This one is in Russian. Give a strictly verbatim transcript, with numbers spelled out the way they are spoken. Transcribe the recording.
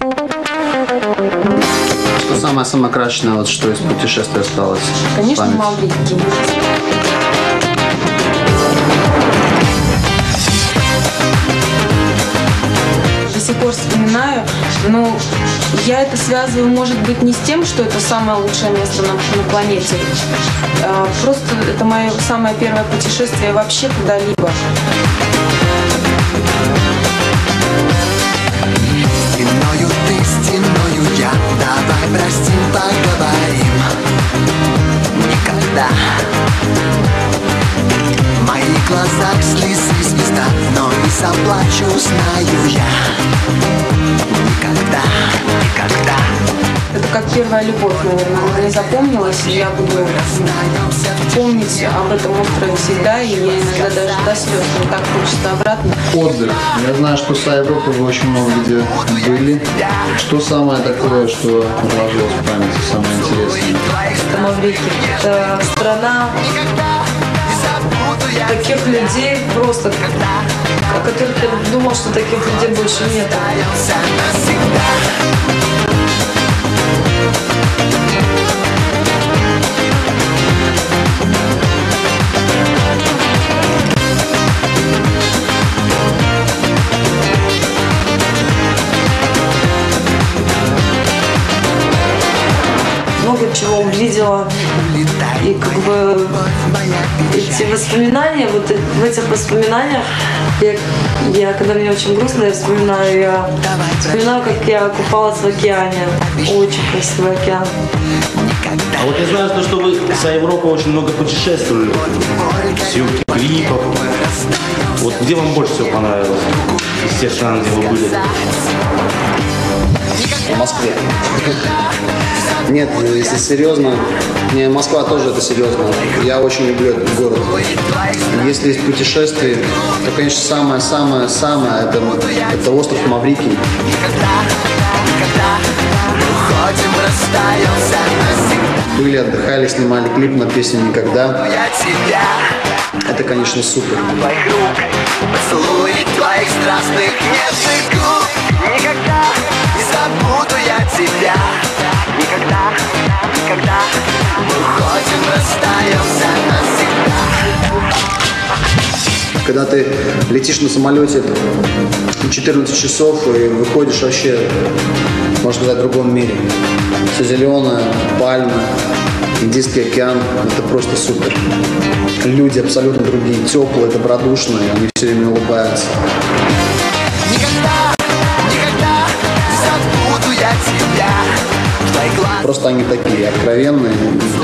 Что самое-самое красочное, вот что из путешествия осталось? Конечно, Маврикий. До сих пор вспоминаю, но я это связываю, может быть, не с тем, что это самое лучшее место на, на планете. А, просто это мое самое первое путешествие вообще куда-либо. Стеною ты, стеною я, давай простим, поговорим. Никогда в моих глазах слезы звезда, но не заплачу, знаю я. Никогда, никогда. Это как первая любовь, наверное, мне запомнилась, и я буду помнить об этом острове всегда, и я иногда даже до слез мне так хочется обратно. Отдых. Я знаю, что с Европы вы очень много где были. Что самое такое, что отложилось в памяти, самое интересное? Это Маврикий. Это страна таких людей просто, о которых я думал, что таких людей больше нет. Много чего увидела, и как бы эти воспоминания, вот в этих воспоминаниях, я, я когда мне очень грустно, я вспоминаю, я вспоминаю, как я купалась в океане, очень красивый океан. А вот я знаю, что, что вы за Европу очень много путешествовали, съемки клипов. Вот где вам больше всего понравилось из тех стран, где вы были? В Москве. Нет, если серьезно, не, Москва тоже это серьезно. Я очень люблю этот город. Если из путешествий, то, конечно, самое-самое-самое это, это остров Маврикий. Были, отдыхали, снимали клип на песню «Никогда». Это, конечно, супер. Поцелуй твоих страстных нежных губ. Никогда не забуду я тебя. Никогда, никогда мы уходим, расстаемся навсегда. Когда ты летишь на самолете четырнадцать часов и выходишь вообще, можно сказать, в другом мире. Все зеленое, пальмы, Индийский океан, это просто супер. Люди абсолютно другие, теплые, добродушные, они все время улыбаются. Никогда, никогда не забуду я тебя. Просто они такие откровенные.